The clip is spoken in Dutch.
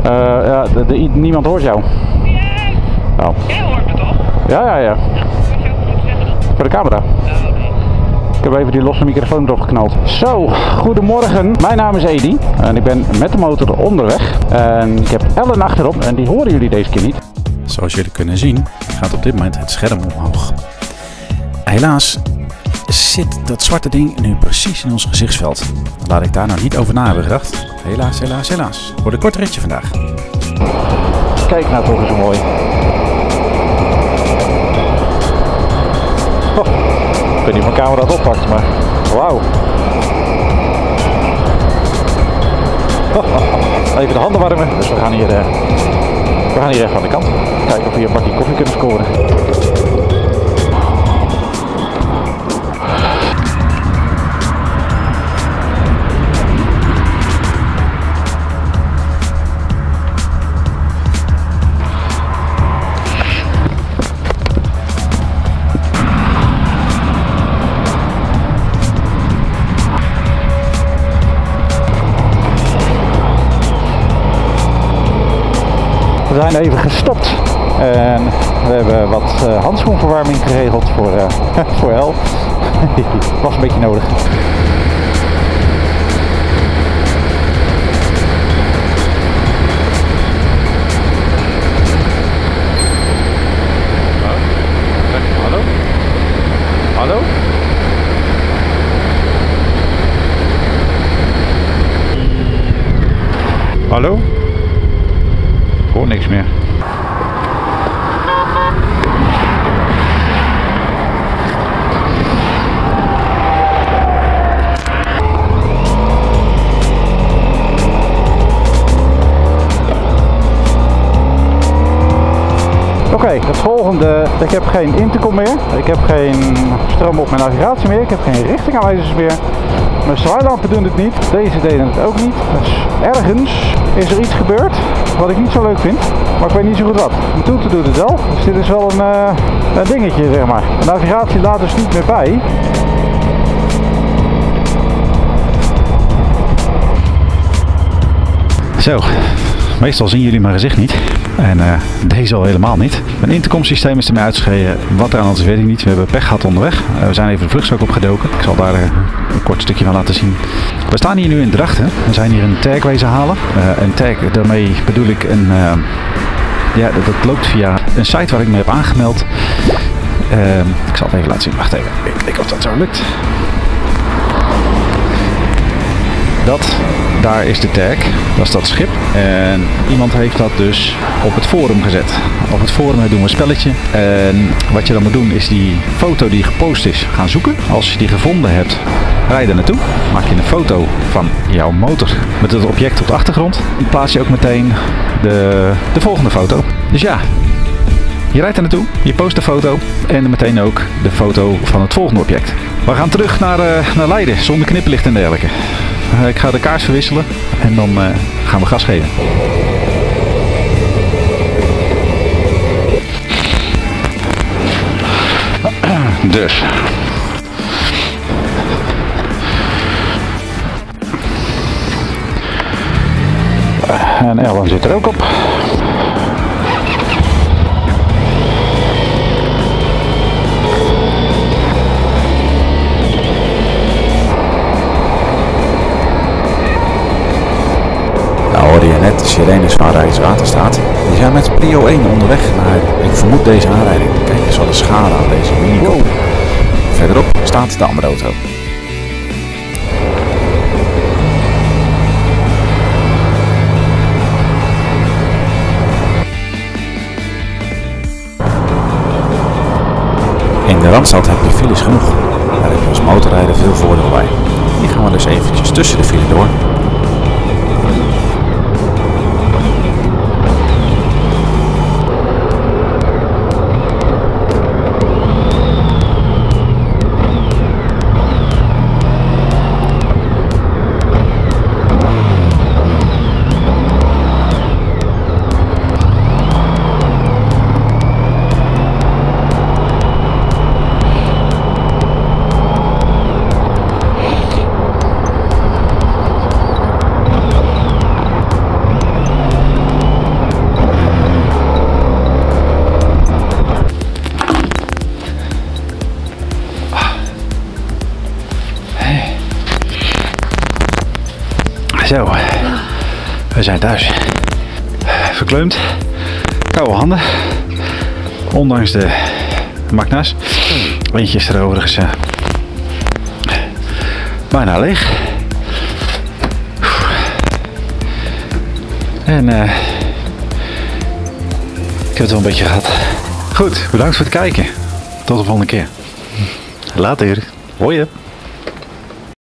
Ja, niemand hoort jou. Oh. Jij hoort me toch? Ja. Ja, moet je ook goed zeggen dan? Voor de camera. Oh, nee. Ik heb even die losse microfoon erop geknald. Zo, goedemorgen. Mijn naam is Edi en ik ben met de motor onderweg. En ik heb Ellen achterop en die horen jullie deze keer niet. Zoals jullie kunnen zien gaat op dit moment het scherm omhoog. Helaas zit dat zwarte ding nu precies in ons gezichtsveld. Laat ik daar nou niet over na hebben gedacht. Helaas. Wordt een kort ritje vandaag. Kijk nou toch eens zo mooi. Oh, ik weet niet of mijn camera dat oppakt, maar wauw. Even de handen warmen, dus we gaan hier even aan de kant. Kijken of we hier een bakje koffie kunnen scoren. We zijn even gestopt en we hebben wat handschoenverwarming geregeld voor El. Was een beetje nodig. Hallo? Hallo? Hallo? Ik hoor niks meer. Oké, het volgende. Ik heb geen intercom meer. Ik heb geen stroom op mijn navigatie meer. Ik heb geen richtingaanwijzers meer. Mijn zwaailampen doen het niet. Deze deden het ook niet. Dus ergens is er iets gebeurd wat ik niet zo leuk vind. Maar ik weet niet zo goed wat. Mijn toeter doet het wel. Dus dit is wel een dingetje, zeg maar. De navigatie laat dus niet meer bij. Zo, meestal zien jullie mijn gezicht niet. En deze al helemaal niet. Mijn intercomsysteem is ermee uitgeschreven. Wat eraan is weet ik niet. We hebben pech gehad onderweg. We zijn even de vluchtstrook opgedoken. Ik zal daar een kort stukje van laten zien. We staan hier nu in Drachten. We zijn hier een tag wezen halen. Een tag, daarmee bedoel ik een... ja, dat loopt via een site waar ik me heb aangemeld. Ik zal het even laten zien. Wacht even. Ik kijk of dat zo lukt. Daar is de tag, dat is dat schip. En iemand heeft dat dus op het forum gezet. Op het forum doen we een spelletje. En wat je dan moet doen is die foto die gepost is gaan zoeken. Als je die gevonden hebt, rij er naartoe. Maak je een foto van jouw motor met het object op de achtergrond. Dan plaats je ook meteen de volgende foto. Dus ja, je rijdt er naartoe, je post de foto en meteen ook de foto van het volgende object. We gaan terug naar Leiden zonder knipperlicht en dergelijke. Ik ga de kaart verwisselen en dan gaan we gas geven. Dus. En Ellen zit er ook op. Hoorde je net de sirenes van Rijkswaterstaat. Die zijn met Prio 1 onderweg naar, ik vermoed, deze aanrijding. Kijk eens wat een schade aan deze minicop. Verderop staat de andere auto. In de Randstad heb je files genoeg. Daar heb je als motorrijder veel voordeel bij. Hier gaan we dus eventjes tussen de file door. Zo, we zijn thuis. Verkleumd, koude handen. Ondanks de Magna's. Eentje is er overigens bijna leeg. En ik heb het wel een beetje gehad. Goed, bedankt voor het kijken. Tot de volgende keer. Later. Hoi.